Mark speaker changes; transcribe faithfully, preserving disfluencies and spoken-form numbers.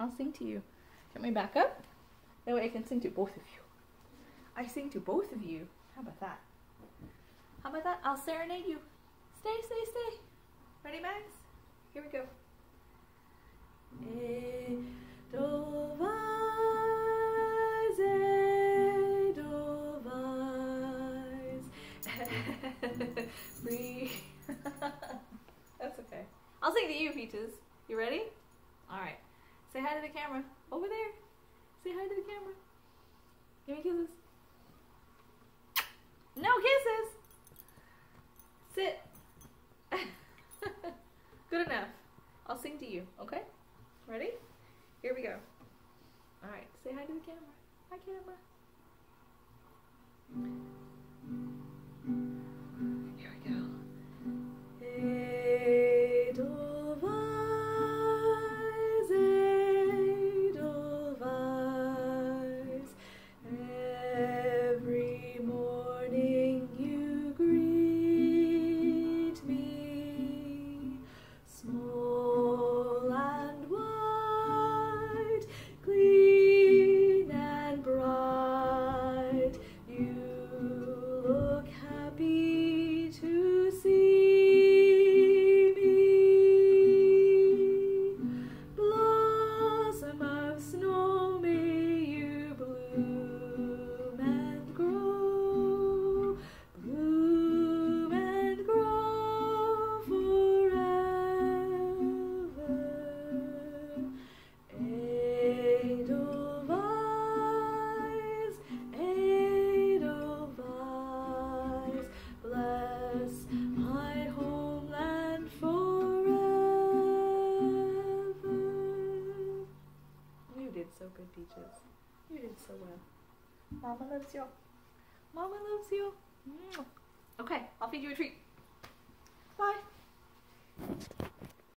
Speaker 1: I'll sing to you. Get me back up. That way I can sing to both of you. I sing to both of you. How about that? How about that? I'll serenade you. Stay, stay, stay. Ready, Max? Here we go. Edelweiss, Edelweiss. Breathe. That's okay. I'll sing to you, Peaches. You ready? Alright. Say hi to the camera. Over there. Say hi to the camera. Give me kisses. No kisses! Sit. Good enough. I'll sing to you, okay? Ready? Here we go. Alright, say hi to the camera. Hi, camera. Here we go. Edelweiss, Edelweiss. Every morning you greet me. Small and white, clean and bright, you look happy to see me. Blossom of snow, may you bloom and grow, bloom and grow forever. Edelweiss, Edelweiss, bless my homeland forever. You did so good, Peaches. You did so well. Mama loves you. Mama loves you. Okay, I'll feed you a treat. Bye.